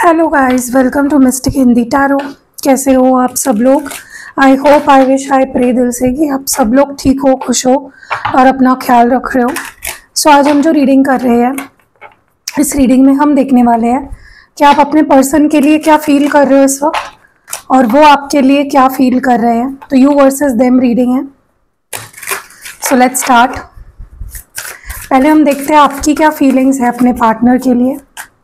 Hello guys, welcome to mystic Hindi tarot. कैसे हो आप सब लोग? I hope, I wish, I pray दिल से कि आप सब लोग ठीक हो, खुश हो और अपना ख्याल रख रहे हो। सो आज हम जो रीडिंग कर रहे हैं, इस रीडिंग में हम देखने वाले हैं कि आप अपने पर्सन के लिए क्या फील कर रहे हो इस वक्त और वो आपके लिए क्या फील कर रहे हैं। तो यू वर्सेस देम रीडिंग है। So let's start. पहले हम देखते हैं आपकी क्या फीलिंग्स है अपने पार्टनर के लिए।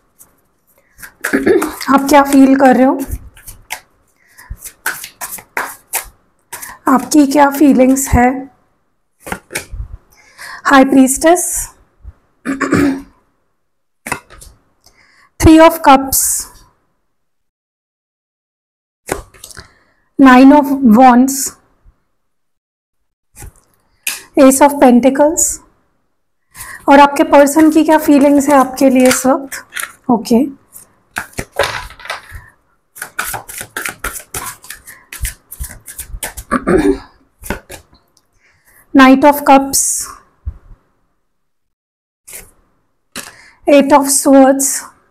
आप क्या फील कर रहे हो, आपकी क्या फीलिंग्स है। High priestess, 3 of cups, 9 of wands, ace of pentacles. और आपके पर्सन की क्या फीलिंग्स है आपके लिए इस वक्त। Okay Knight of Cups, 8 of Swords,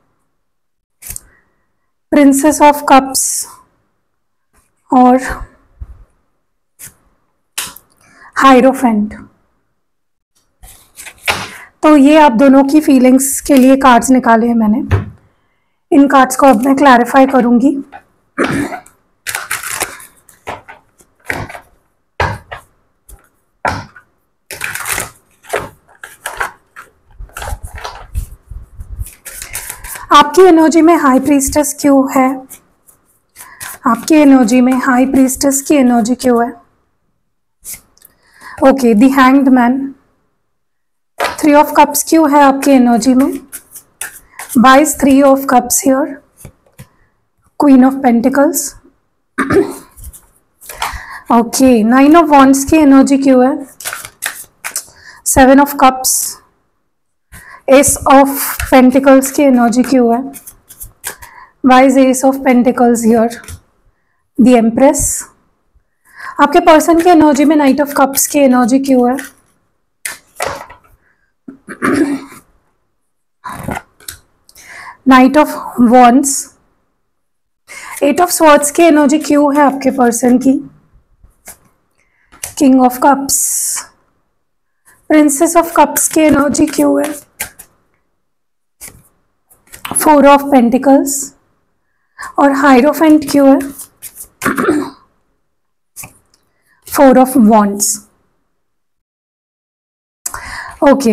Princess of Cups और Hierophant। तो ये आप दोनों की फीलिंग्स के लिए कार्ड्स निकाले हैं मैंने। इन कार्ड्स को अब मैं क्लैरिफाई करूंगी। आपकी एनर्जी में हाई प्रीस्टेस क्यों है? आपकी एनर्जी में हाई प्रीस्टेस की एनर्जी क्यों है? Okay, the hanged man, 3 of cups क्यों है आपकी एनर्जी में? Why's 3 of cups here, queen of pentacles. Okay, 9 of wands की एनर्जी क्यों है? 7 of cups, ace of pentacles की एनर्जी क्यों है? Why's ace of pentacles here, the empress. आपके पर्सन की एनर्जी में नाइट ऑफ कप्स की एनर्जी क्यों है? Knight of wands, 8 of swords की एनर्जी क्यों है आपके पर्सन की? King of cups, princess of cups की एनर्जी क्यों है? 4 ऑफ पेंटिकल्स और हाइरोफेंट क्यों है? 4 of wands. Okay,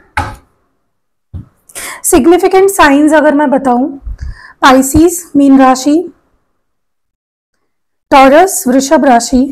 significant science अगर मैं बताऊं, पाइसिस मीन राशि, टॉरस वृषभ राशि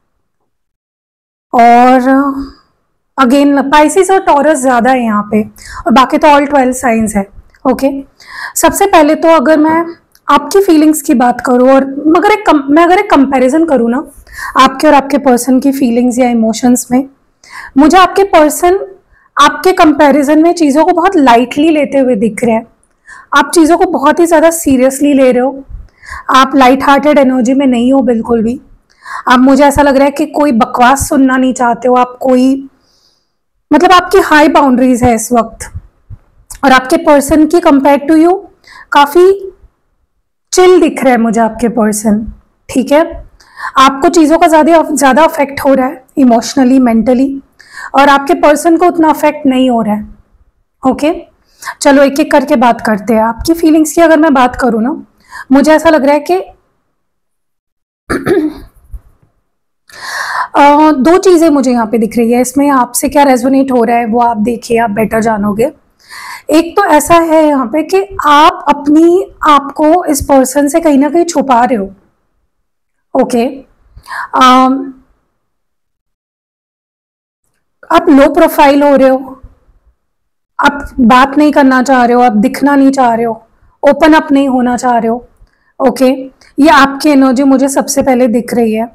और अगेन पाइसिस और टॉरस ज्यादा है यहाँ पे और बाकी तो ऑल 12 साइंस है। ओके, सबसे पहले तो अगर मैं आपकी फीलिंग्स की बात करूं और मैं अगर एक कंपैरिजन करूं ना आपके और आपके पर्सन की फीलिंग्स या इमोशंस में, मुझे आपके पर्सन आपके कंपैरिजन में चीज़ों को बहुत लाइटली लेते हुए दिख रहे हैं। आप चीज़ों को बहुत ही ज़्यादा सीरियसली ले रहे हो। आप लाइट हार्टेड एनर्जी में नहीं हो बिल्कुल भी। आप, मुझे ऐसा लग रहा है कि कोई बकवास सुनना नहीं चाहते हो आप। कोई मतलब आपकी हाई बाउंड्रीज है इस वक्त और आपके पर्सन की कंपेयर टू यू काफी चिल दिख रहा है मुझे आपके पर्सन। ठीक है, आपको चीजों का ज्यादा अफेक्ट हो रहा है इमोशनली, मेंटली, और आपके पर्सन को उतना अफेक्ट नहीं हो रहा है। ओके, चलो एक एक करके बात करते हैं। आपकी फीलिंग्स की अगर मैं बात करूं ना, मुझे ऐसा लग रहा है कि दो चीजें मुझे यहाँ पे दिख रही है। इसमें आपसे क्या रेजोनेट हो रहा है वो आप देखिए, आप बेटर जानोगे। एक तो ऐसा है यहाँ पे कि आप अपनी आपको इस पर्सन से कहीं ना कहीं छुपा रहे हो। ओके, आप लो प्रोफाइल हो रहे हो, आप बात नहीं करना चाह रहे हो, आप दिखना नहीं चाह रहे हो, ओपन अप नहीं होना चाह रहे हो। ओके, ये आपकी एनर्जी मुझे सबसे पहले दिख रही है।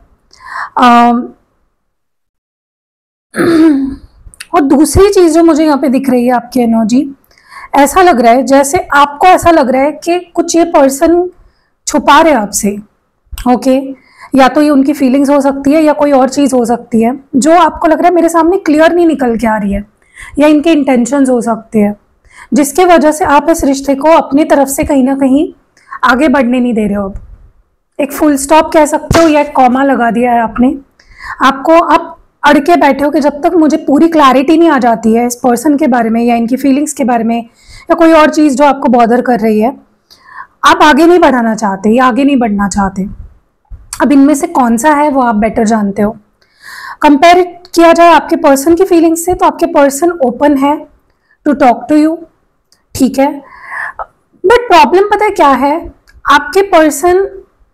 और दूसरी चीज जो मुझे यहाँ पे दिख रही है आपकी एनर्जी, ऐसा लग रहा है जैसे आपको ऐसा लग रहा है कि कुछ ये पर्सन छुपा रहे हैं आपसे। ओके, या तो ये उनकी फीलिंग्स हो सकती है या कोई और चीज हो सकती है जो आपको लग रहा है मेरे सामने क्लियर नहीं निकल के आ रही है, या इनके इंटेंशंस हो सकते हैं जिसके वजह से आप इस रिश्ते को अपनी तरफ से कहीं ना कहीं आगे बढ़ने नहीं दे रहे हो। अब एक फुल स्टॉप कह सकते हो या एक कॉमा लगा दिया है आपने। आपको आप अड़ के बैठे हो कि जब तक मुझे पूरी क्लैरिटी नहीं आ जाती है इस पर्सन के बारे में या इनकी फीलिंग्स के बारे में या कोई और चीज़ जो आपको बॉदर कर रही है, आप आगे नहीं बढ़ाना चाहते या आगे नहीं बढ़ना चाहते। अब इनमें से कौन सा है वो आप बेटर जानते हो। कंपेयर किया जाए आपके पर्सन की फीलिंग्स से, तो आपके पर्सन ओपन है टू टॉक टू यू, ठीक है। बट प्रॉब्लम पता है क्या है, आपके पर्सन,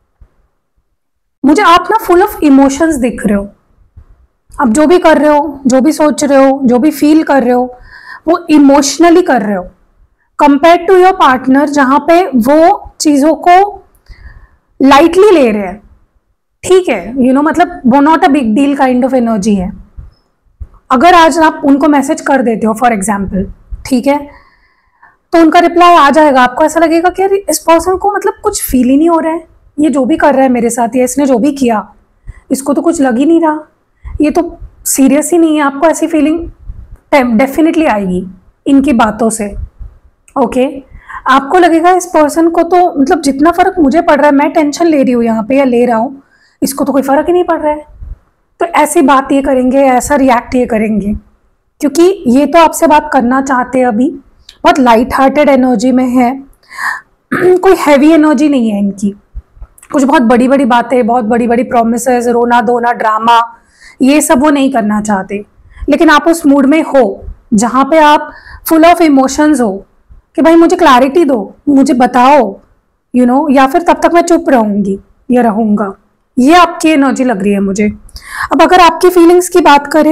मुझे आप ना फुल ऑफ इमोशंस दिख रहे हो। आप जो भी कर रहे हो, जो भी सोच रहे हो, जो भी फील कर रहे हो, वो इमोशनली कर रहे हो कंपेयर टू योर पार्टनर, जहां पे वो चीजों को लाइटली ले रहे हैं, ठीक है। मतलब वो not a big deal kind of energy है। अगर आज आप उनको मैसेज कर देते हो फॉर एग्जाम्पल, ठीक है, तो उनका रिप्लाई आ जाएगा, आपको ऐसा लगेगा कि यार इस पर्सन को मतलब कुछ फील ही नहीं हो रहा है, ये जो भी कर रहा है मेरे साथ या इसने जो भी किया इसको तो कुछ लग ही नहीं रहा, ये तो सीरियस ही नहीं है। आपको ऐसी फीलिंग डेफिनेटली आएगी इनकी बातों से, ओके। आपको लगेगा इस पर्सन को तो मतलब जितना फर्क मुझे पड़ रहा है, मैं टेंशन ले रही हूँ यहाँ पे या ले रहा हूँ, इसको तो कोई फर्क ही नहीं पड़ रहा है। तो ऐसी बात ये करेंगे, ऐसा रिएक्ट ये करेंगे, क्योंकि ये तो आपसे बात करना चाहते हैं, अभी बहुत लाइट हार्टेड एनर्जी में है। कोई हैवी एनर्जी नहीं है इनकी। कुछ बहुत बड़ी बड़ी बातें, बहुत बड़ी बड़ी प्रोमिसेस, रोना धोना, ड्रामा, ये सब वो नहीं करना चाहते। लेकिन आप उस मूड में हो जहाँ पे आप फुल ऑफ इमोशंस हो कि भाई मुझे क्लैरिटी दो, मुझे बताओ, या फिर तब तक मैं चुप रहूंगी या रहूंगा। ये आपकी एनर्जी लग रही है मुझे। अब अगर आपकी फीलिंग्स की बात करें,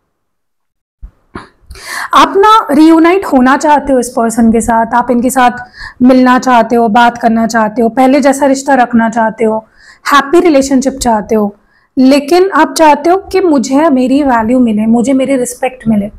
आप ना रियूनाइट होना चाहते हो इस पर्सन के साथ, आप इनके साथ मिलना चाहते हो, बात करना चाहते हो, पहले जैसा रिश्ता रखना चाहते हो, हैप्पी रिलेशनशिप चाहते हो, लेकिन आप चाहते हो कि मुझे मेरी वैल्यू मिले, मुझे मेरी रिस्पेक्ट मिले।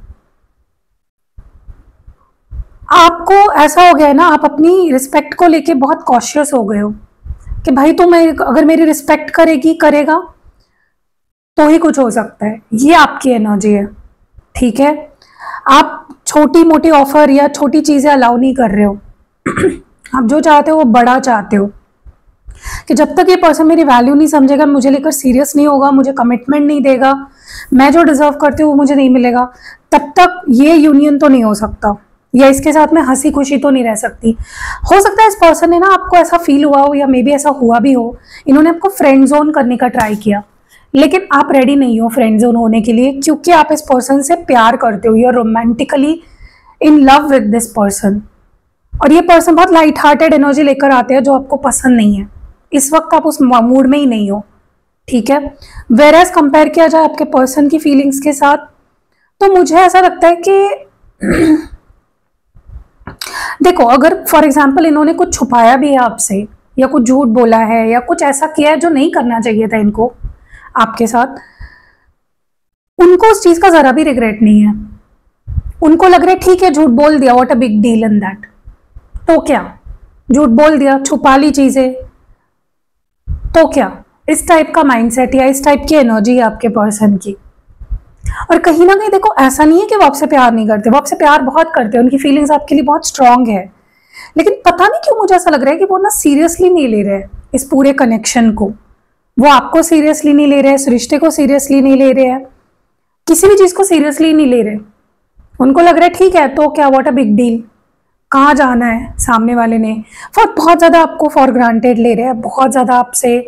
आपको ऐसा हो गया है ना, आप अपनी रिस्पेक्ट को लेके बहुत कॉशियस हो गए हो कि भाई तो मैं अगर मेरी रिस्पेक्ट करेगा तो ही कुछ हो सकता है। ये आपकी एनर्जी है, ठीक है। आप छोटी मोटी ऑफर या छोटी चीजें अलाउ नहीं कर रहे हो। आप जो चाहते हो वो बड़ा चाहते हो कि जब तक ये पर्सन मेरी वैल्यू नहीं समझेगा, मुझे लेकर सीरियस नहीं होगा, मुझे कमिटमेंट नहीं देगा, मैं जो डिजर्व करती हूँ वो मुझे नहीं मिलेगा, तब तक ये यूनियन तो नहीं हो सकता, या इसके साथ मैं हंसी खुशी तो नहीं रह सकती। हो सकता है इस पर्सन ने ना, आपको ऐसा फील हुआ हो या मे बी ऐसा हुआ भी हो, इन्होंने आपको फ्रेंड जोन करने का ट्राई किया, लेकिन आप रेडी नहीं हो फ्रेंड जोन होने के लिए, क्योंकि आप इस पर्सन से प्यार करते हो, you are romantically in love with this person. और ये पर्सन बहुत लाइट हार्टेड एनर्जी लेकर आते हैं जो आपको पसंद नहीं है। इस वक्त आप उस मूड में ही नहीं हो, ठीक है। वेरएज कंपेयर किया जाए आपके पर्सन की फीलिंग्स के साथ, तो मुझे ऐसा लगता है कि देखो, अगर फॉर एग्जाम्पल इन्होंने कुछ छुपाया भी है आपसे, या कुछ झूठ बोला है, या कुछ ऐसा किया है जो नहीं करना चाहिए था इनको आपके साथ, उनको उस चीज का जरा भी रिग्रेट नहीं है। उनको लग रहा है ठीक है, झूठ बोल दिया, what a big deal in that, तो क्या, झूठ बोल दिया, छुपा ली चीजें, तो क्या। इस टाइप का माइंडसेट या इस टाइप की एनर्जी है आपके पर्सन की। और कहीं ना कहीं देखो, ऐसा नहीं है कि वो आपसे प्यार नहीं करते, वो आपसे प्यार बहुत करते हैं, उनकी फीलिंग्स आपके लिए बहुत स्ट्रांग है, लेकिन पता नहीं क्यों मुझे ऐसा लग रहा है कि वो ना सीरियसली नहीं ले रहे इस पूरे कनेक्शन को। वो आपको सीरियसली नहीं ले रहे, इस रिश्ते को सीरियसली नहीं ले रहे हैं, किसी भी चीज को सीरियसली नहीं ले रहे। उनको लग रहा है ठीक है तो क्या, व्हाट अ बिग डील, कहाँ जाना है सामने वाले ने। बहुत ज्यादा आपको फॉर ग्रांटेड ले रहे हैं, बहुत ज्यादा आपसे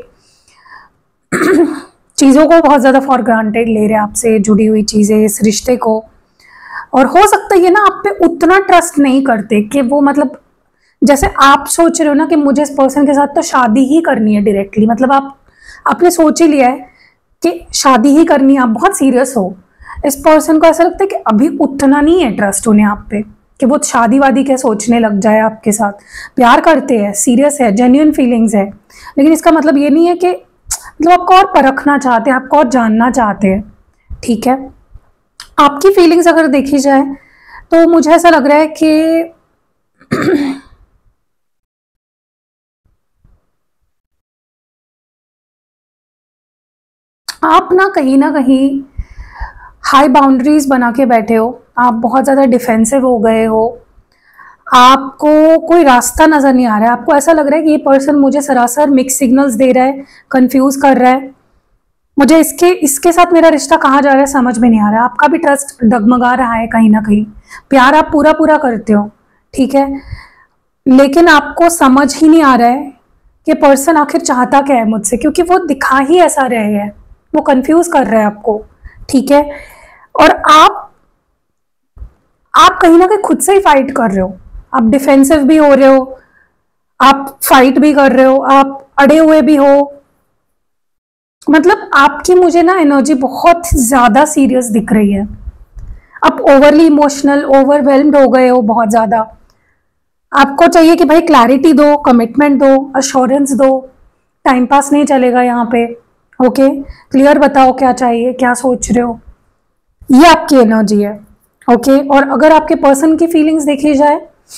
चीज़ों को बहुत ज़्यादा फॉर ग्रांटेड ले रहे हैं, आपसे जुड़ी हुई चीज़ें, इस रिश्ते को। और हो सकता है ये ना आप पे उतना ट्रस्ट नहीं करते कि वो मतलब जैसे आप सोच रहे हो ना कि मुझे इस पर्सन के साथ तो शादी ही करनी है डायरेक्टली, मतलब आपने सोच ही लिया है कि शादी ही करनी है, आप बहुत सीरियस हो। इस पर्सन को ऐसा लगता है कि अभी उतना नहीं है ट्रस्ट उन्हें आप पे कि वो शादी वादी के सोचने लग जाए आपके साथ। प्यार करते हैं, सीरियस है, जेन्युइन फीलिंग्स है, लेकिन इसका मतलब ये नहीं है कि मतलब आपको और परखना चाहते हैं, आपको और जानना चाहते हैं, ठीक है। आपकी फीलिंग्स अगर देखी जाए तो मुझे ऐसा लग रहा है कि आप ना कहीं हाई बाउंड्रीज बना के बैठे हो, आप बहुत ज़्यादा डिफेंसिव हो गए हो, आपको कोई रास्ता नजर नहीं आ रहा है, आपको ऐसा लग रहा है कि ये पर्सन मुझे सरासर मिक्स सिग्नल्स दे रहा है, कंफ्यूज कर रहा है, मुझे इसके इसके साथ मेरा रिश्ता कहाँ जा रहा है समझ में नहीं आ रहा है। आपका भी ट्रस्ट डगमगा रहा है कहीं ना कहीं, प्यार आप पूरा पूरा करते हो, ठीक है, लेकिन आपको समझ ही नहीं आ रहा है कि पर्सन आखिर चाहता क्या है मुझसे, क्योंकि वो दिखा ही ऐसा रहे है, वो कंफ्यूज कर रहा है आपको, ठीक है। और आप कहीं ना कहीं खुद से ही फाइट कर रहे हो, आप डिफेंसिव भी हो रहे हो, आप फाइट भी कर रहे हो, आप अड़े हुए भी हो, मतलब आपकी मुझे ना एनर्जी बहुत ज्यादा सीरियस दिख रही है। आप ओवरली इमोशनल, ओवरवेल्म्ड हो गए हो बहुत ज्यादा। आपको चाहिए कि भाई क्लैरिटी दो, कमिटमेंट दो, अश्योरेंस दो, टाइम पास नहीं चलेगा यहाँ पे, ओके, क्लियर बताओ क्या चाहिए, क्या सोच रहे हो, ये आपकी एनर्जी है, ओके। और अगर आपके पर्सन की फीलिंग्स देखी जाए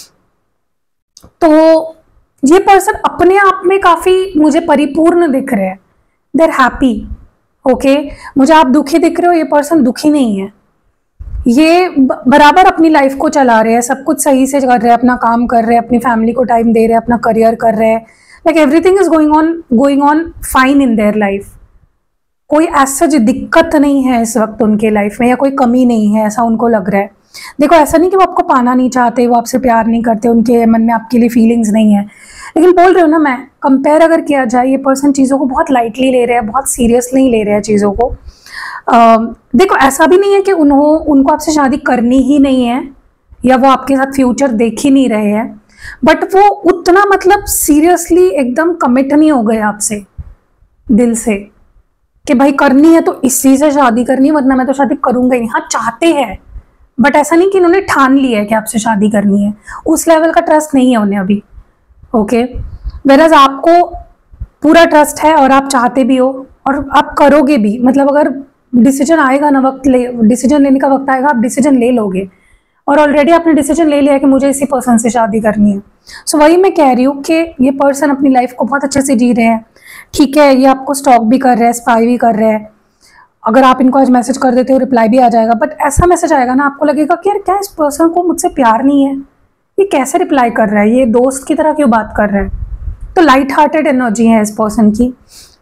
तो ये पर्सन अपने आप में काफी मुझे परिपूर्ण दिख रहे हैं, दे आर हैप्पी, ओके। मुझे आप दुखी दिख रहे हो, ये पर्सन दुखी नहीं है, ये बराबर अपनी लाइफ को चला रहे हैं, सब कुछ सही से कर रहे हैं, अपना काम कर रहे हैं, अपनी फैमिली को टाइम दे रहे हैं, अपना करियर कर रहे हैं, like everything is going on fine in their life. कोई ऐसा जो दिक्कत नहीं है इस वक्त उनके लाइफ में, या कोई कमी नहीं है ऐसा उनको लग रहा है। देखो ऐसा नहीं कि वो आपको पाना नहीं चाहते, वो आपसे प्यार नहीं करते, उनके मन में आपके लिए फीलिंग्स नहीं है, लेकिन बोल रही हूँ ना मैं, कंपेयर अगर किया जाए, ये पर्सन चीज़ों को बहुत लाइटली ले रहे हैं, बहुत सीरियसली ले रहे हैं चीज़ों को। देखो ऐसा भी नहीं है कि उनको आपसे शादी करनी ही नहीं है, या वो आपके साथ फ्यूचर देख ही नहीं रहे हैं, बट वो उतना मतलब सीरियसली एकदम कमिट नहीं हो गए आपसे दिल से कि भाई करनी है तो इसी से शादी करनी है, वरना मैं तो शादी करूंगा ही नहीं। हाँ चाहते हैं, बट ऐसा नहीं कि उन्होंने ठान लिया है कि आपसे शादी करनी है, उस लेवल का ट्रस्ट नहीं है उन्हें अभी, ओके। वेराज आपको पूरा ट्रस्ट है और आप चाहते भी हो और आप करोगे भी, मतलब अगर डिसीजन आएगा ना, डिसीजन लेने का वक्त आएगा, आप डिसीजन ले लोगे, और ऑलरेडी आपने डिसीजन ले लिया है कि मुझे इसी पर्सन से शादी करनी है। सो वही मैं कह रही हूँ कि ये पर्सन अपनी लाइफ को बहुत अच्छे से जी रहे हैं, ठीक है, ये आपको स्टॉक भी कर रहे हैं, स्पाई भी कर रहे हैं। अगर आप इनको आज मैसेज कर देते हो रिप्लाई भी आ जाएगा, बट ऐसा मैसेज आएगा ना आपको लगेगा कि यार क्या इस पर्सन को मुझसे प्यार नहीं है, ये कैसे रिप्लाई कर रहा है, ये दोस्त की तरह क्यों बात कर रहा है। तो लाइट हार्टेड एनर्जी है इस पर्सन की,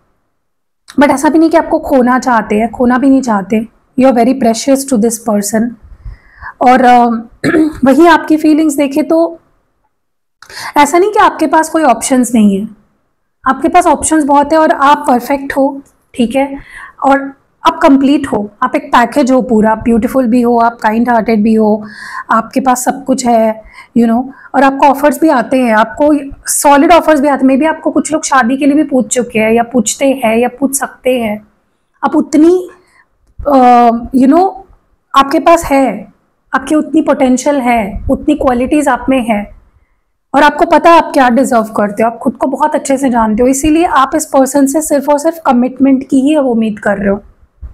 बट ऐसा भी नहीं कि आपको खोना चाहते हैं, खोना भी नहीं चाहते, you are very precious to this person. और वही आपकी फीलिंग्स देखे तो ऐसा नहीं कि आपके पास कोई ऑप्शंस नहीं है, आपके पास ऑप्शंस बहुत है, और आप परफेक्ट हो, ठीक है, और आप कंप्लीट हो, आप एक पैकेज हो पूरा, आप ब्यूटीफुल भी हो, आप काइंड हार्टेड भी हो, आपके पास सब कुछ है, यू नो। और आपको ऑफर्स भी आते हैं, आपको सॉलिड ऑफर्स भी आते हैं, मे बी आपको कुछ लोग शादी के लिए भी पूछ चुके हैं, या पूछते हैं, या पूछ सकते हैं। आप उतनी यू नो आपके पास है, आपकी उतनी पोटेंशियल है, उतनी क्वालिटीज आप में है, और आपको पता है आप क्या डिजर्व करते हो, आप खुद को बहुत अच्छे से जानते हो, इसीलिए आप इस पर्सन से सिर्फ और सिर्फ कमिटमेंट की ही उम्मीद कर रहे हो।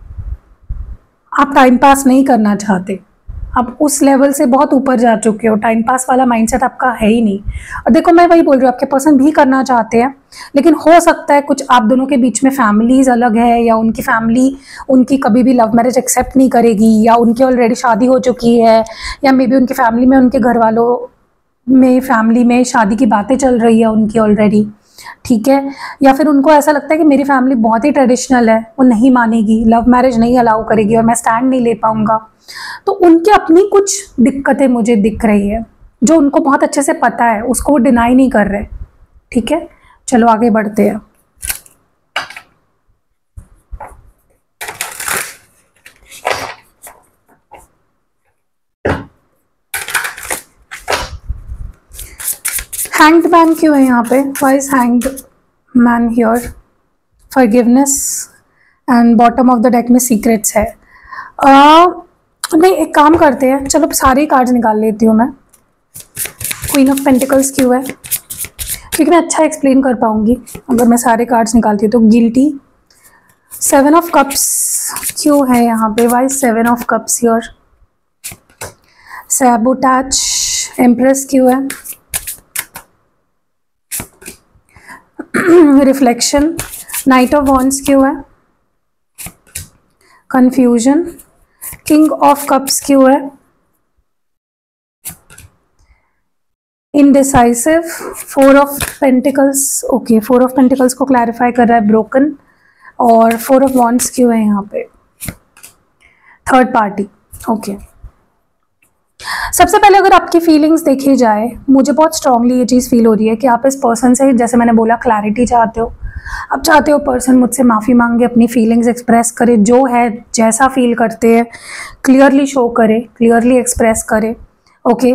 आप टाइम पास नहीं करना चाहते, आप उस लेवल से बहुत ऊपर जा चुके हो, टाइम पास वाला माइंडसेट आपका है ही नहीं। और देखो मैं वही बोल रही हूँ, आपके पर्सन भी करना चाहते हैं, लेकिन हो सकता है कुछ आप दोनों के बीच में फैमिलीज अलग है, या उनकी फैमिली उनकी कभी भी लव मैरिज एक्सेप्ट नहीं करेगी, या उनकी ऑलरेडी शादी हो चुकी है, या मे बी उनकी फैमिली में, उनके घर वालों में, फैमिली में शादी की बातें चल रही है उनकी ऑलरेडी, ठीक है, या फिर उनको ऐसा लगता है कि मेरी फैमिली बहुत ही ट्रेडिशनल है, वो नहीं मानेगी, लव मैरिज नहीं अलाउ करेगी, और मैं स्टैंड नहीं ले पाऊंगा। तो उनकी अपनी कुछ दिक्कतें मुझे दिख रही है, जो उनको बहुत अच्छे से पता है, उसको वो डिनाई नहीं कर रहे, ठीक है। चलो आगे बढ़ते हैं। हैंग्ड मैन क्यों है यहाँ पे? Why is hanged man here? Forgiveness and bottom of the deck में सीक्रेट्स है। नहीं, एक काम करते हैं, चलो सारे कार्ड्स निकाल लेती हूँ मैं। क्वीन ऑफ पेंटिकल्स क्यों है? क्योंकि मैं अच्छा एक्सप्लेन कर पाऊंगी अगर मैं सारे कार्ड्स निकालती हूँ तो। गिल्टी। 7 ऑफ कप्स क्यों है यहाँ पे? Why 7 of cups here? Sabotage. Empress क्यों है? रिफ्लेक्शन। नाइट ऑफ वॉन्ड्स क्यों है? कंफ्यूजन। किंग ऑफ कप्स क्यों है? Indecisive, 4 of pentacles, okay 4 of pentacles को क्लैरिफाई कर रहा है ब्रोकन, और 4 ऑफ वॉन्ड्स क्यों है यहाँ पे, थर्ड पार्टी। ओके, सबसे पहले अगर आपकी फीलिंग्स देखी जाए, मुझे बहुत स्ट्रांगली ये चीज़ फील हो रही है कि आप इस पर्सन से, जैसे मैंने बोला, क्लैरिटी चाहते हो। आप चाहते हो पर्सन मुझसे माफ़ी मांगे, अपनी फीलिंग्स एक्सप्रेस करे, जो है जैसा फील करते हैं क्लियरली शो करे, क्लियरली एक्सप्रेस करे। ओके,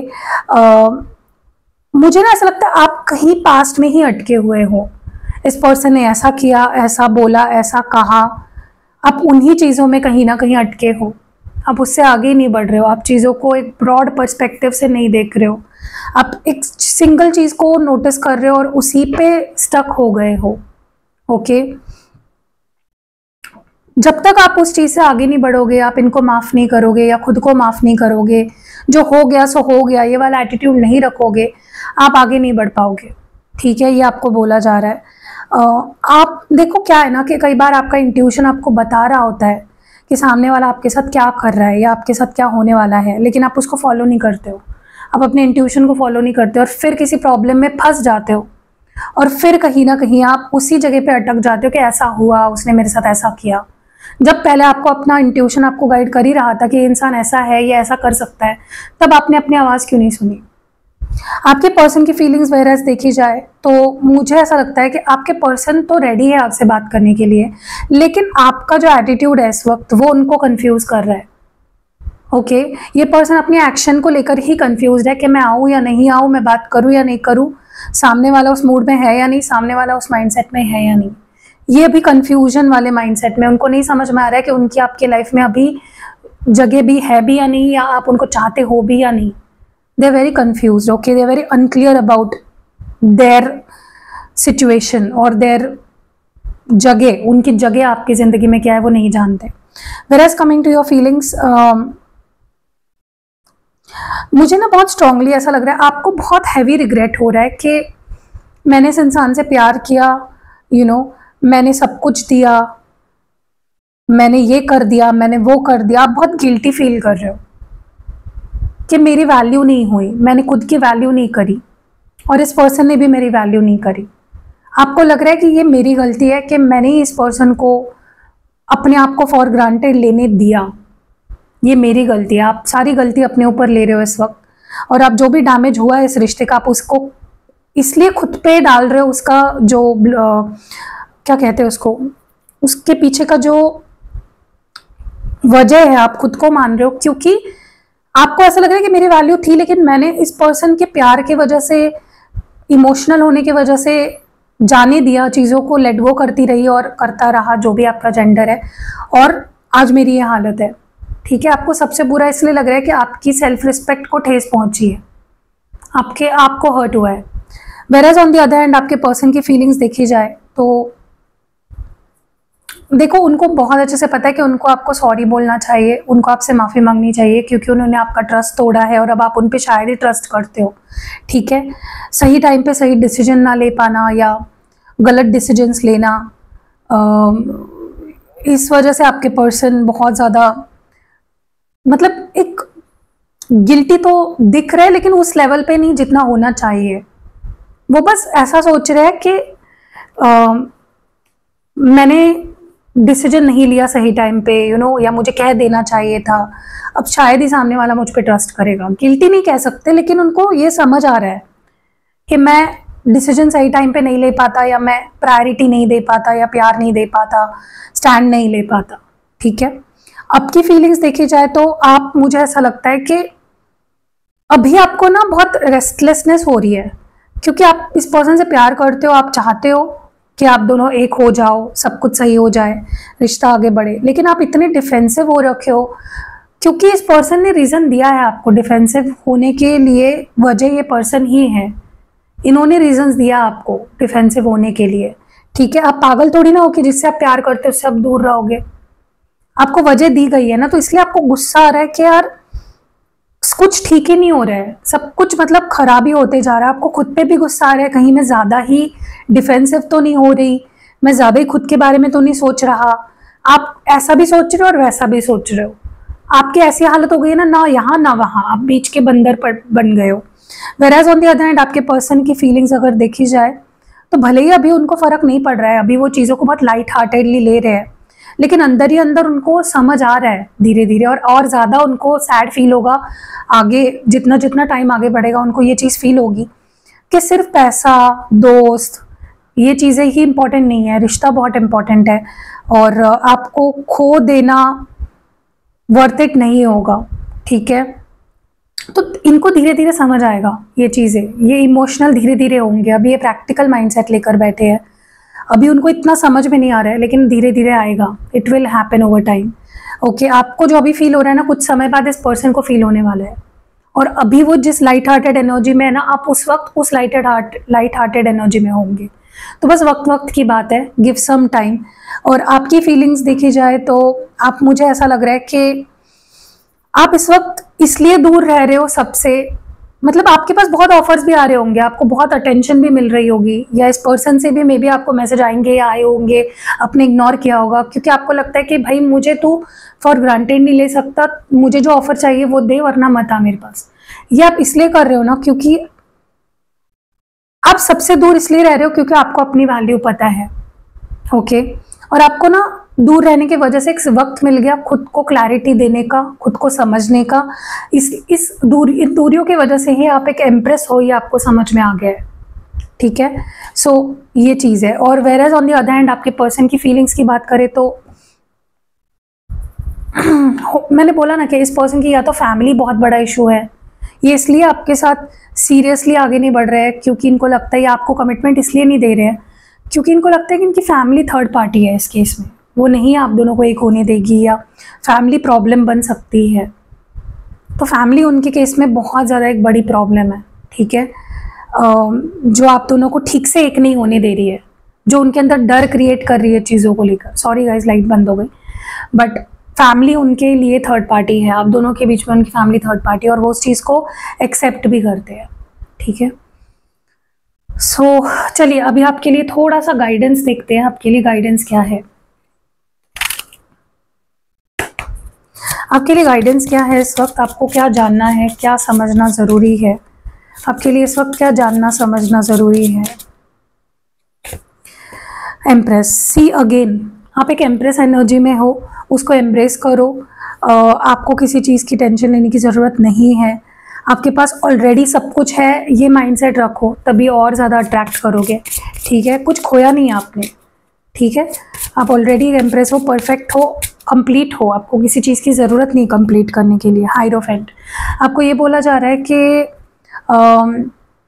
मुझे ना ऐसा लगता है आप कहीं पास्ट में ही अटके हुए हो। इस पर्सन ने ऐसा किया, ऐसा बोला, ऐसा कहा, आप उन्हीं चीज़ों में कहीं ना कहीं अटके हो। आप उससे आगे नहीं बढ़ रहे हो, आप चीज़ों को एक ब्रॉड पर्सपेक्टिव से नहीं देख रहे हो, आप एक सिंगल चीज़ को नोटिस कर रहे हो और उसी पे स्टक हो गए हो। ओके, जब तक आप उस चीज़ से आगे नहीं बढ़ोगे, आप इनको माफ़ नहीं करोगे या खुद को माफ़ नहीं करोगे, जो हो गया सो हो गया, ये वाला एटीट्यूड नहीं रखोगे, आप आगे नहीं बढ़ पाओगे। ठीक है, ये आपको बोला जा रहा है। आप देखो क्या है ना कि कई बार आपका इंट्यूशन आपको बता रहा होता है कि सामने वाला आपके साथ क्या कर रहा है या आपके साथ क्या होने वाला है, लेकिन आप उसको फॉलो नहीं करते हो, आप अपने इंट्यूशन को फॉलो नहीं करते हो, और फिर किसी प्रॉब्लम में फंस जाते हो, और फिर कहीं ना कहीं आप उसी जगह पे अटक जाते हो कि ऐसा हुआ, उसने मेरे साथ ऐसा किया, जब पहले आपको अपना इंट्यूशन आपको गाइड कर ही रहा था कि ये इंसान ऐसा है, ये ऐसा कर सकता है, तब आपने अपनी आवाज़ क्यों नहीं सुनी। आपके पर्सन की फीलिंग्स वगैरह देखी जाए तो मुझे ऐसा लगता है कि आपके पर्सन तो रेडी है आपसे बात करने के लिए, लेकिन आपका जो एटीट्यूड है इस वक्त वो उनको कंफ्यूज कर रहा है। ओके, ये पर्सन अपने एक्शन को लेकर ही कंफ्यूज है कि मैं आऊँ या नहीं आऊँ, मैं बात करूँ या नहीं करूँ, सामने वाला उस मूड में है या नहीं, सामने वाला उस माइंडसेट में है या नहीं। ये अभी कंफ्यूजन वाले माइंडसेट में, उनको नहीं समझ में आ रहा है कि उनकी आपके लाइफ में अभी जगह भी है भी या नहीं, या आप उनको चाहते हो भी या नहीं। They are very confused, okay? They are very unclear about their situation और their जगह, उनकी जगह आपकी ज़िंदगी में क्या है वो नहीं जानते। Whereas coming to your feelings, मुझे ना बहुत स्ट्रांगली ऐसा लग रहा है आपको बहुत हैवी रिग्रेट हो रहा है कि मैंने इस इंसान से प्यार किया, मैंने सब कुछ दिया, मैंने ये कर दिया, मैंने वो कर दिया। आप बहुत गिल्टी फील कर रहे हो कि मेरी वैल्यू नहीं हुई, मैंने खुद की वैल्यू नहीं करी और इस पर्सन ने भी मेरी वैल्यू नहीं करी। आपको लग रहा है कि ये मेरी गलती है कि मैंने इस पर्सन को अपने आप को फॉर ग्रांटेड लेने दिया, ये मेरी गलती है। आप सारी गलती अपने ऊपर ले रहे हो इस वक्त, और आप जो भी डैमेज हुआ है इस रिश्ते का, आप उसको इसलिए खुद पे डाल रहे हो। उसका जो क्या कहते हैं उसको, उसके पीछे का जो वजह है आप खुद को मान रहे हो, क्योंकि आपको ऐसा लग रहा है कि मेरी वैल्यू थी, लेकिन मैंने इस पर्सन के प्यार की वजह से, इमोशनल होने की वजह से जाने दिया, चीज़ों को लेट गो करती रही और करता रहा, जो भी आपका जेंडर है, और आज मेरी ये हालत है। ठीक है, आपको सबसे बुरा इसलिए लग रहा है कि आपकी सेल्फ रिस्पेक्ट को ठेस पहुंची है, आपको हर्ट हुआ है। Whereas on the other hand आपके पर्सन की फीलिंग्स देखी जाए तो देखो, उनको बहुत अच्छे से पता है कि उनको आपको सॉरी बोलना चाहिए, उनको आपसे माफ़ी मांगनी चाहिए, क्योंकि उन्होंने आपका ट्रस्ट तोड़ा है और अब आप उन पे शायद ही ट्रस्ट करते हो। ठीक है, सही टाइम पे सही डिसीजन ना ले पाना या गलत डिसीजंस लेना, इस वजह से आपके पर्सन बहुत ज़्यादा, मतलब एक गिल्टी तो दिख रहा है लेकिन उस लेवल पे नहीं जितना होना चाहिए। वो बस ऐसा सोच रहा है कि मैंने डिसीजन नहीं लिया सही टाइम पे, या मुझे कह देना चाहिए था, अब शायद ही सामने वाला मुझ पे ट्रस्ट करेगा। गिल्टी नहीं कह सकते, लेकिन उनको ये समझ आ रहा है कि मैं डिसीजन सही टाइम पे नहीं ले पाता, या मैं प्रायोरिटी नहीं दे पाता, या प्यार नहीं दे पाता, स्टैंड नहीं ले पाता। ठीक है, आपकी फीलिंग्स देखी जाए तो आप, मुझे ऐसा लगता है कि अभी आपको ना बहुत रेस्टलेसनेस हो रही है, क्योंकि आप इस पर्सन से प्यार करते हो, आप चाहते हो कि आप दोनों एक हो जाओ, सब कुछ सही हो जाए, रिश्ता आगे बढ़े, लेकिन आप इतने डिफेंसिव हो रखे हो, क्योंकि इस पर्सन ने रीज़न दिया है आपको डिफेंसिव होने के लिए। वजह ये पर्सन ही है, इन्होंने रीजंस दिया आपको डिफेंसिव होने के लिए। ठीक है, आप पागल थोड़ी ना हो कि जिससे आप प्यार करते हो उससे आप दूर रहोगे। आपको वजह दी गई है ना, तो इसलिए आपको गुस्सा आ रहा है कि यार कुछ ठीक ही नहीं हो रहा है, सब कुछ मतलब खराब ही होते जा रहा है। आपको खुद पे भी गुस्सा आ रहा है, कहीं मैं ज़्यादा ही डिफेंसिव तो नहीं हो रही, मैं ज़्यादा ही खुद के बारे में तो नहीं सोच रहा। आप ऐसा भी सोच रहे हो और वैसा भी सोच रहे हो। आपकी ऐसी हालत हो गई है ना यहाँ ना वहाँ, आप बीच के बंदर पर बन गए हो। Whereas on the other hand आपके पर्सन की फीलिंग्स अगर देखी जाए तो भले ही अभी उनको फर्क नहीं पड़ रहा है, अभी वो चीज़ों को बहुत लाइट हार्टेडली ले रहे हैं, लेकिन अंदर ही अंदर उनको समझ आ रहा है धीरे धीरे, और ज़्यादा उनको सैड फील होगा आगे, जितना जितना टाइम आगे बढ़ेगा उनको ये चीज़ फील होगी कि सिर्फ पैसा, दोस्त, ये चीज़ें ही इम्पोर्टेंट नहीं है, रिश्ता बहुत इम्पोर्टेंट है और आपको खो देना वर्थ इट नहीं होगा, ठीक है। तो इनको धीरे धीरे समझ आएगा ये चीज़ें, ये इमोशनल धीरे धीरे होंगे, अभी ये प्रैक्टिकल माइंडसेट लेकर बैठे हैं, अभी उनको इतना समझ में नहीं आ रहा है, लेकिन धीरे धीरे आएगा, it will happen over time. Okay, आपको जो अभी फील हो रहा है ना, कुछ समय बाद इस पर्सन को फील होने वाला है, और अभी वो जिस लाइट हार्टेड एनर्जी में है ना, आप उस वक्त उस लाइट हार्टेड एनर्जी में होंगे। तो बस वक्त वक्त की बात है, गिव सम टाइम। और आपकी फीलिंग्स देखी जाए तो आप, मुझे ऐसा लग रहा है कि आप इस वक्त इसलिए दूर रह रहे हो सबसे, मतलब आपके पास बहुत ऑफर्स भी आ रहे होंगे, आपको बहुत अटेंशन भी मिल रही होगी, या इस पर्सन से भी मे बी आपको मैसेज आएंगे या आए होंगे, आपने इग्नोर किया होगा क्योंकि आपको लगता है कि भाई मुझे तो फॉर ग्रांटेड नहीं ले सकता, मुझे जो ऑफर चाहिए वो दे, वरना मत आ मेरे पास। ये आप इसलिए कर रहे हो ना क्योंकि आप सबसे दूर इसलिए रह रहे हो क्योंकि आपको अपनी वैल्यू पता है। ओके, और आपको ना दूर रहने की वजह से एक वक्त मिल गया खुद को क्लैरिटी देने का, खुद को समझने का। इस दूरियों की वजह से ही आप एक एम्प्रेस हो, ये आपको समझ में आ गया है, ठीक है। सो ये चीज़ है। और whereas on the other hand आपके पर्सन की फीलिंग्स की बात करें तो मैंने बोला ना कि इस पर्सन की या तो फैमिली बहुत बड़ा इशू है, ये इसलिए आपके साथ सीरियसली आगे नहीं बढ़ रहे हैं क्योंकि इनको लगता है, आपको कमिटमेंट इसलिए नहीं दे रहे हैं क्योंकि इनको लगता है कि इनकी फैमिली थर्ड पार्टी है इस केस में, वो नहीं आप दोनों को एक होने देगी या फैमिली प्रॉब्लम बन सकती है। तो फैमिली उनके केस में बहुत ज़्यादा एक बड़ी प्रॉब्लम है, ठीक है, जो आप दोनों को ठीक से एक नहीं होने दे रही है, जो उनके अंदर डर क्रिएट कर रही है चीज़ों को लेकर। सॉरी गाइस, लाइट बंद हो गई, बट फैमिली उनके लिए थर्ड पार्टी है, आप दोनों के बीच में उनकी फैमिली थर्ड पार्टी है और वो उस चीज़ को एक्सेप्ट भी करते हैं, ठीक है। सो चलिए अभी आपके लिए थोड़ा सा गाइडेंस देखते हैं, आपके लिए गाइडेंस क्या है, आपके लिए गाइडेंस क्या है इस वक्त, आपको क्या जानना है, क्या समझना ज़रूरी है, आपके लिए इस वक्त क्या जानना समझना ज़रूरी है। एम्प्रेस, सी अगेन, आप एक एम्प्रेस एनर्जी में हो, उसको एम्ब्रेस करो। आपको किसी चीज़ की टेंशन लेने की ज़रूरत नहीं है, आपके पास ऑलरेडी सब कुछ है, ये माइंडसेट रखो तभी और ज़्यादा अट्रैक्ट करोगे, ठीक है। कुछ खोया नहीं आपने, ठीक है, आप ऑलरेडी एम्प्रेस हो, परफेक्ट हो, कंप्लीट हो, आपको किसी चीज़ की ज़रूरत नहीं कंप्लीट करने के लिए। हाइरोफेंट, आपको ये बोला जा रहा है कि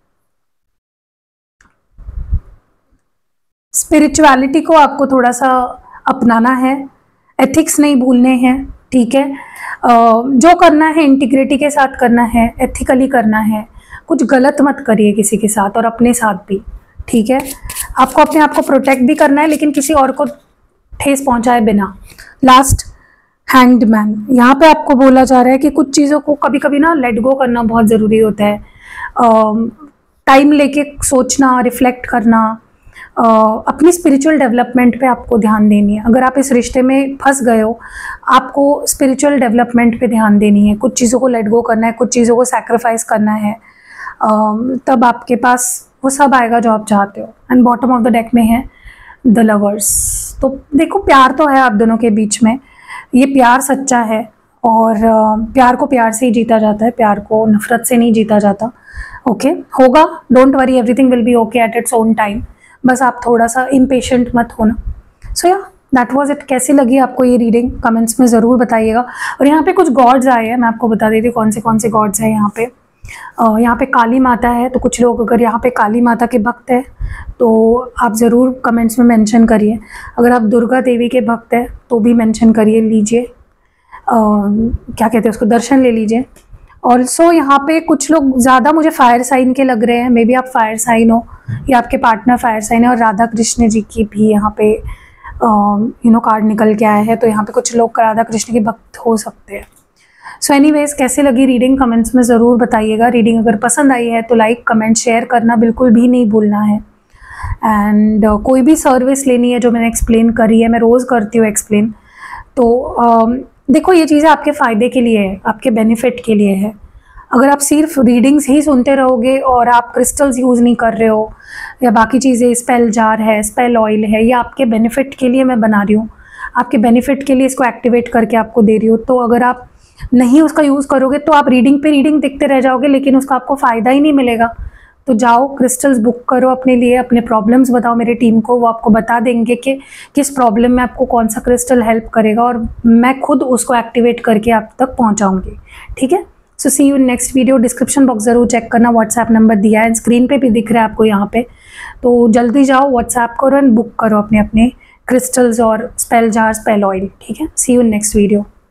स्पिरिचुअलिटी को आपको थोड़ा सा अपनाना है, एथिक्स नहीं भूलने हैं, ठीक है। जो करना है इंटीग्रिटी के साथ करना है, एथिकली करना है, कुछ गलत मत करिए किसी के साथ और अपने साथ भी, ठीक है। आपको अपने आप को प्रोटेक्ट भी करना है लेकिन किसी और को ठेस पहुंचाए बिना। लास्ट, हैंग्ड मैन, यहाँ पे आपको बोला जा रहा है कि कुछ चीज़ों को कभी कभी ना लेट गो करना बहुत ज़रूरी होता है, टाइम लेके सोचना, रिफ्लेक्ट करना, अपनी स्पिरिचुअल डेवलपमेंट पे आपको ध्यान देनी है। अगर आप इस रिश्ते में फंस गए हो, आपको स्पिरिचुअल डेवलपमेंट पे ध्यान देनी है, कुछ चीज़ों को लेट गो करना है, कुछ चीज़ों को सैक्रिफाइस करना है, तब आपके पास वो सब आएगा जो आप चाहते हो। And bottom of the deck में है द लवर्स। तो देखो, प्यार तो है आप दोनों के बीच में, ये प्यार सच्चा है और प्यार को प्यार से ही जीता जाता है, प्यार को नफरत से नहीं जीता जाता। ओके, होगा, don't worry, everything will be okay at its own time, बस आप थोड़ा सा इम्पेशेंट मत होना। सो या दैट वाज इट। कैसी लगी आपको ये रीडिंग कमेंट्स में ज़रूर बताइएगा। और यहाँ पे कुछ गॉड्स आए हैं, मैं आपको बता देती हूँ कौन से गॉड्स हैं यहाँ पे। यहाँ पे काली माता है, तो कुछ लोग अगर यहाँ पे काली माता के भक्त हैं तो आप ज़रूर कमेंट्स में मेंशन करिए। अगर आप दुर्गा देवी के भक्त हैं तो भी मेंशन करिए, लीजिए क्या कहते हैं उसको, दर्शन ले लीजिए। ऑल्सो यहाँ पे कुछ लोग ज़्यादा मुझे फायर साइन के लग रहे हैं, मे बी आप फायर साइन हो या आपके पार्टनर फायर साइन है। और राधा कृष्ण जी की भी यहाँ पे कार्ड निकल के आया है, तो यहाँ पे कुछ लोग राधा कृष्ण के भक्त हो सकते हैं। सो एनीवेज, कैसे लगी रीडिंग कमेंट्स में ज़रूर बताइएगा। रीडिंग अगर पसंद आई है तो लाइक, कमेंट, शेयर करना बिल्कुल भी नहीं भूलना है। एंड कोई भी सर्विस लेनी है जो मैंने एक्सप्लेन करी है, मैं रोज़ करती हूँ एक्सप्लेन, तो देखो ये चीज़ें आपके फ़ायदे के लिए है, आपके बेनिफिट के लिए है। अगर आप सिर्फ रीडिंग्स ही सुनते रहोगे और आप क्रिस्टल्स यूज़ नहीं कर रहे हो या बाकी चीज़ें, स्पेल जार है, स्पेल ऑयल है, ये आपके बेनिफिट के लिए मैं बना रही हूँ, आपके बेनिफिट के लिए इसको एक्टिवेट करके आपको दे रही हूँ, तो अगर आप नहीं उसका यूज़ करोगे तो आप रीडिंग पे रीडिंग देखते रह जाओगे, लेकिन उसका आपको फ़ायदा ही नहीं मिलेगा। तो जाओ क्रिस्टल्स बुक करो अपने लिए, अपने प्रॉब्लम्स बताओ मेरे टीम को, वो आपको बता देंगे कि किस प्रॉब्लम में आपको कौन सा क्रिस्टल हेल्प करेगा, और मैं खुद उसको एक्टिवेट करके आप तक पहुंचाऊंगी। ठीक है, so see you in next video. Description box ज़रूर चेक करना, व्हाट्सएप नंबर दिया है, स्क्रीन पे भी दिख रहा है आपको यहाँ पे, तो जल्दी जाओ व्हाट्सएप करो एंड बुक करो अपने अपने क्रिस्टल्स और स्पेल जार, स्पेल ऑयल। ठीक है, see you in next video.